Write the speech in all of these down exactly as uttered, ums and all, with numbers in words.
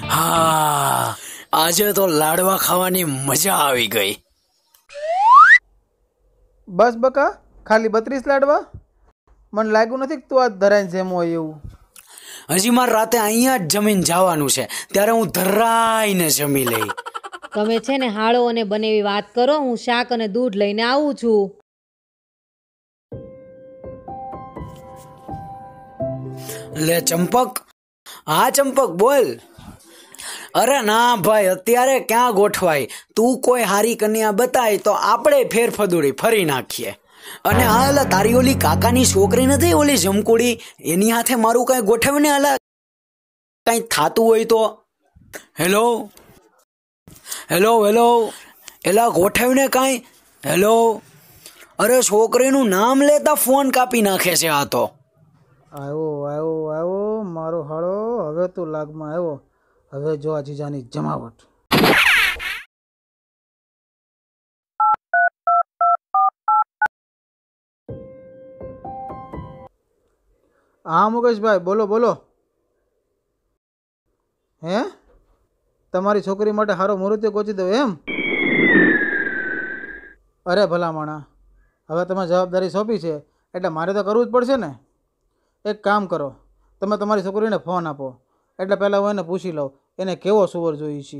હા, આજે તો લાડવા ખાવાની મજા આવી ગઈ. બસ બકા, ખાલી બત્રીસ લાડવા? મને લાગ્યું નથી કે તું આ ધરાઈને જેમ હોય એવું. હજી મારે રાતે અહીંયા જ જમીન જવાનું છે, ત્યારે હું ધરાઈને જમી લઈ. તમે છે ને હાળો અને બનેવી વાત કરો, હું શાક અને દૂધ લઈને આવું છું. લે ચંપક. હા ચંપક બોલ. અરે ના ભાઈ, અત્યારે ક્યાં ગોઠવાય. તું કોઈ હારી કન્યા બતાય તો આપણે ફેરફદુડી ફરી નાખીએ. અને હા, અલા તારી ઓલી કાકાની છોકરી નથી, ઓલી જમકુડી, એની હાથે મારું કઈ ગોઠવ ને. અલા કઈ થાતું હોય તો. હેલો હેલો હેલો એલા ગોઠવ ને કઈ. હેલો. અરે છોકરીનું નામ લેતા ફોન કાપી નાખે છે આ તો. આવ્યો આવ્યો આવ્યો મારો હાળો, હવે તો લાગમાં આવ્યો. હવે જો આ જીજાની જમાવટ. હા મુકેશભાઈ, બોલો બોલો. હે, તમારી છોકરી માટે સારો મુહૂર્ત ગોચી દો એમ? અરે ભલા માણા, હવે તમે જવાબદારી સોંપી છે એટલે મારે તો કરવું જ પડશે ને. એક કામ કરો, તમે તમારી છોકરીને ફોન આપો, એટલે પહેલાં હું એને પૂછી લઉં એને કેવો સુવર જોઈએ છે.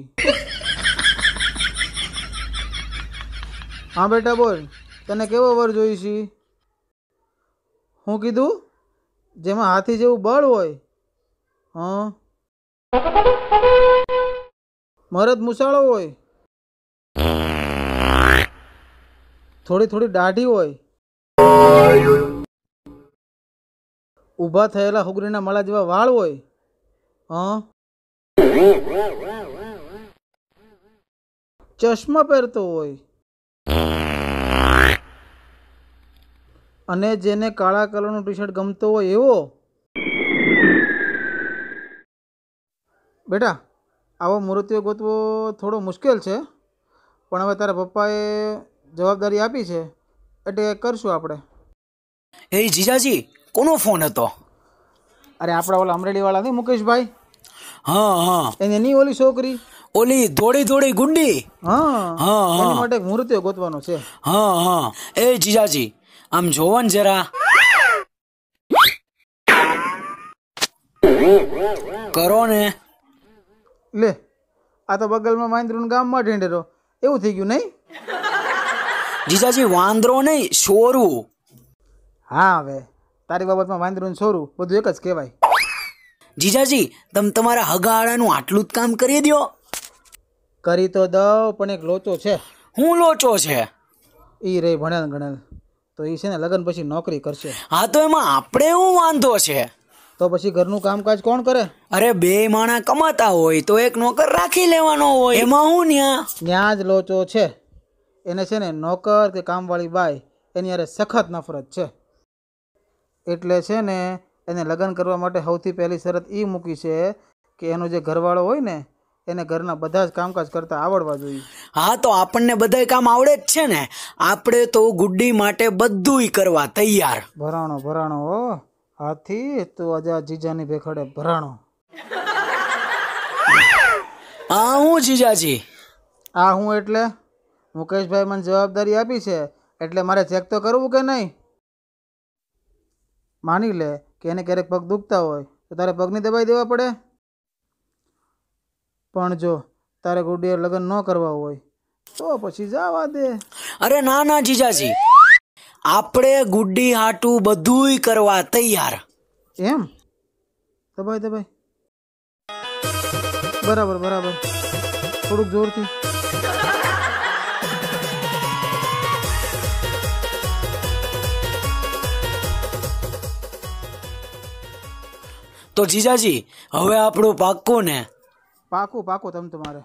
હા બેટા બોલ, તને કેવો વર જોઈએ છે? હું કીધું? જેમાં હાથી જેવું બળ હોય. હા, મરદ મુસાળો હોય, થોડી થોડી દાઢી હોય, ઊભા થયેલા હુગરીના માળા જેવા વાળ હોય. હા, ચશ્મા પહેરતો હોય, અને જેને કાળા કલરનું ટી શર્ટ ગમતો હોય એવો. બેટા, આવો મૂર્તિઓ ગોતવો થોડો મુશ્કેલ છે, પણ હવે તારા પપ્પાએ જવાબદારી આપી છે એટલે કરશું આપણે. એ જીજાજી, કોનો ફોન હતો? અરે આપણા ઓલા અમરેલી વાળા નહીં મુકેશભાઈ? હા હા, એને નહીં ઓલી છોકરી, ઓલી થોડી થોડી ગુંડી. હા હા એની હા માટે એક મૂર્તિઓ ગોતવાનો છે. હા હા. એ જીજાજી આમ જોવો ને જરા. કરો ને. લે, આ તો બગલમાં માંદરૂન ગામમાં ઢેંડેરો એવું થઈ ગયું નહીં? જીજાજી વાંદરો નહીં, સોરું. હા, હવે તારી બાબતમાં વાંદરું ને સોરું બધું એક જ કહેવાય. જીજાજી તમે તમારા હગાવાળાનું આટલું જ કામ કરી દો. કરી તો દઉં, પણ એક લોચો છે. હું લોચો છે? એ રહી ભણેલ ગણેલ, તો એ છે ને લગ્ન પછી નોકરી કરશે. હા તો એમાં આપણે શું વાંધો છે? તો પછી ઘરનું કામકાજ કોણ કરે? અરે બે માણા કમાતા હોય તો એક નોકર રાખી લેવાનો હોય, એમાં હું ન્યા. ત્યાં જ લોચો છે. એને છે ને નોકર કે કામવાળી બાઈ એની યારે સખત નફરત છે. એટલે છે ને એને લગ્ન કરવા માટે સૌથી પહેલી શરત એ મૂકી છે કે એનો જે ઘરવાળો હોય ને એને ઘરના બધા જ કામકાજ કરતા આવડવા જોઈએ. હા તો આપણને બધાય કામ આવડે જ છે ને. આપણે તો ગુડ્ડી માટે બધુંય કરવા તૈયાર. ભરાણો ભરાણો હો હાથી, તો આજે આ જીજાની ભેખડે ભરાણો. હા હું જીજાજી. આ હું એટલે મુકેશભાઈ મને જવાબદારી આપી છે એટલે મારે ચેક તો કરવું કે નહીં? માની લે કે એને ક્યારેક પગ દુખતા હોય તો તારે પગની દબાઈ દેવા પડે. પણ જો તારે ગુડીએ લગ્ન ન કરવા હોય તો પછી જવા દે. અરે ના ના જીજાજી, આપણે ગુડ્ડી હાટું બધુંય કરવા તૈયાર. એમ? દબાઈ દબાઈ. બરાબર બરાબર, થોડુંક જોરથી. તો જીજાજી હવે આપણું પાક્કું ને? પાકું પાકું તમ તમારે.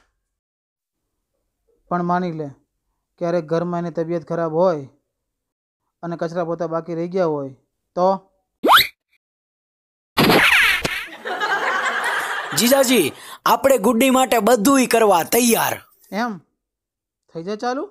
પણ માની લે ક્યારેક ઘરમાં એની તબિયત ખરાબ હોય અને કચરા પોતા બાકી રહી ગયા હોય તો? જીજાજી આપણે ગુડ્ડી માટે બધુંય કરવા તૈયાર. એમ થઈ જાય ચાલુ.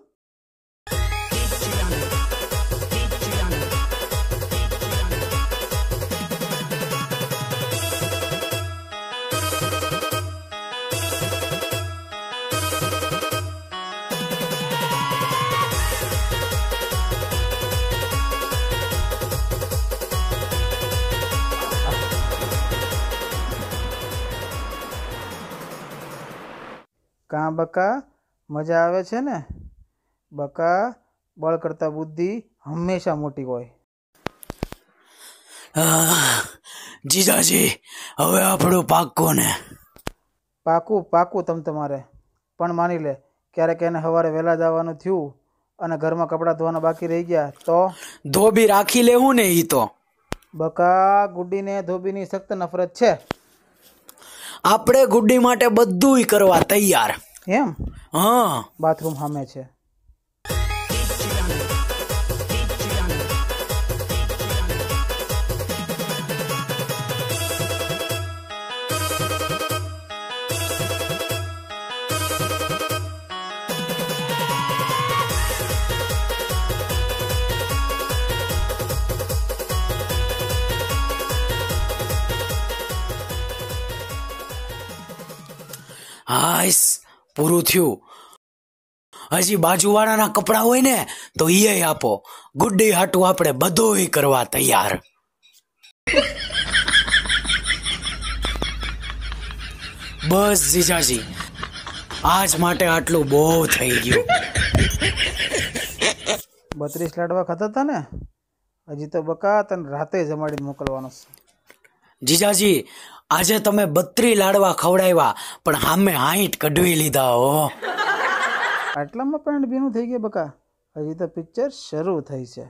કાં બકા, મજા આવે છે ને? બકા, બળ કરતાં બુદ્ધિ હંમેશા મોટી હોય. આહ, જીજાજી હવે આપણું પાક્કો ને? પાકું પાકું તમ તમારે. પણ માની લે ક્યારેક એને સવારે વહેલા જવાનું થયું અને ઘરમાં કપડાં ધોવાના બાકી રહી ગયા તો? ધોબી રાખી લેવું ને ઈ તો. બકા, ગુડ્ડીને ધોબીની સખ્ત નફરત છે. આપણે ગુડ્ડી માટે બધુંય કરવા તૈયાર. એમ? હા, બાથરૂમ સામે છે. હાઈસ, પૂરું થયું. હજી બાજુવાળાના કપડા હોય ને તો ઈ આપો. ગુડ્ડી હાટું આપણે બધુંય કરવા તૈયાર. બસ જીજાજી, આજ માટે આટલું બહુ થઈ ગયું. બત્રીસ લાડવા ખાતા હતા ને? હજી તો બકા તને રાતે જમાડીને મોકલવાનો છે. જીજાજી, આજે તમે બત્રી લાડવા ખવડાવ્યા પણ સામે હાઈટ કઢવી લીધા હો. આટલામાં પણ બીનું થઈ ગયા બકા. હજી તો પિક્ચર શરૂ થઈ છે.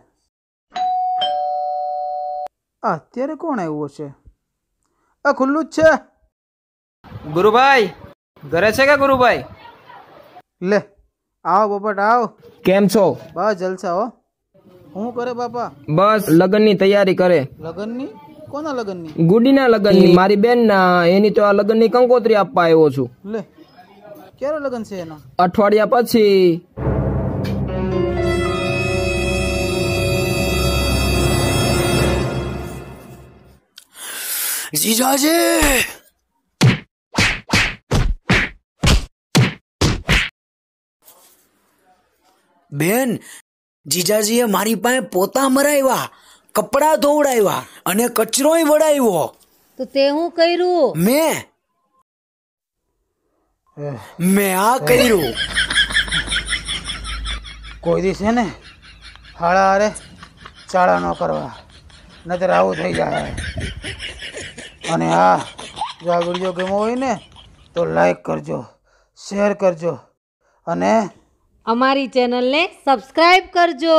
આ અત્યારે કોણ આવ્યું છે? આ ખુલ્લું જ છે. ગુરુભાઈ ઘરે છે કે ગુરુભાઈ? લે આવો પોપટ આવ. કેમ છો? બસ જલસા હો. શું કરે બાપા? બસ લગ્નની તૈયારી કરે. લગ્નની? કોના લગ્નની? ગુડીના લગ્નની, મારી બેન ના. એની તો આ લગ્નની કંકોત્રી આપવા આવ્યો છું. લે ક્યારે લગ્ન છે એના? અઠવાડિયા પછી. જીજાજી, બેન, જીજાજીએ મારી પાસે પોતા મરાવ્યા, કપડા ધોવડાવ્યા અને કચરોય વડાવ્યો. તો તે હું કર્યું? મેં મેં આ કર્યું. કોઈ દિવસ છે ને હાળા હારે ચાળા ન કરવા, નતર આવું થઈ જાય. અને હા, જો આ વિડીયો ગમ્યો હોય ને તો લાઈક કરજો, શેર કરજો અને અમારી ચેનલને સબસ્ક્રાઇબ કરજો.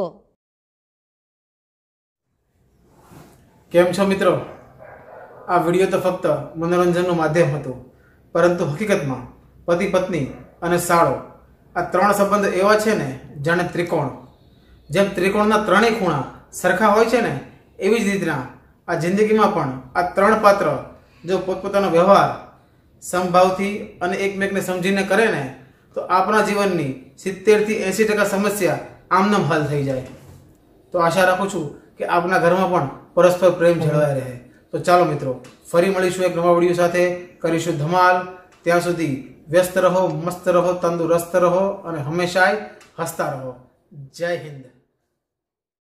કેમ છો મિત્રો? આ વિડીયો તો ફક્ત મનોરંજનનું માધ્યમ હતું, પરંતુ હકીકતમાં પતિ પત્ની અને સાળો આ ત્રણ સંબંધ એવા છે ને જાણે ત્રિકોણ. જેમ ત્રિકોણના ત્રણેય ખૂણા સરખા હોય છે ને, એવી જ રીતના આ જિંદગીમાં પણ આ ત્રણ પાત્ર જો પોતપોતાનો વ્યવહાર સમભાવથી અને એકમેકને સમજીને કરે ને તો આપણા જીવનની સિત્તેરથી એંસી ટકા સમસ્યા આમનામ હલ થઈ જાય. તો આશા રાખું છું કે આપના ઘરમાં પણ પરસ્પર પ્રેમ જળવાઈ રહે. તો ચાલો મિત્રો, ફરી મળીશું એક નવા વિડીયો સાથે, કરીશું ધમાલ. ત્યાં સુધી વ્યસ્ત રહો, મસ્ત રહો, તંદુરસ્ત રહો અને હંમેશા હસતા રહો. જય હિન્દ.